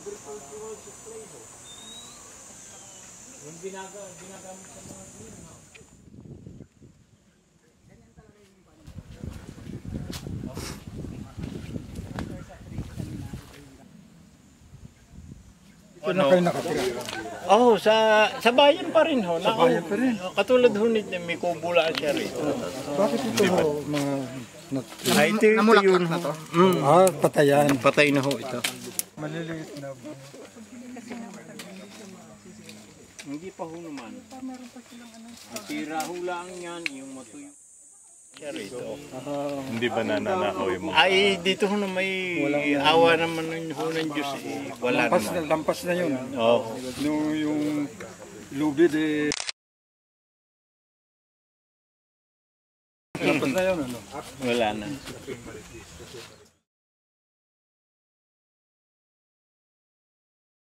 Yung ginagamit sa mga green. Ito na kayo nakatira? Oh, sa bayan pa rin ho. Sa bayan pa rin? Katulad ho nito, may kubula siya rito. Bakit ito ho, mga... Ay, ito yun na to? Patayan. Patay na ho ito. Maliliit na. Hindi pa ho naman. Tira ho lang yan, yung matuyo. Siya rito. Hindi ba nananakaw yung mga... Ay, dito ho na may awa naman ho ng Diyos. Wala naman. Lampas na yun. Oo. Yung lubid eh... Lampas na yun, ano? Wala na.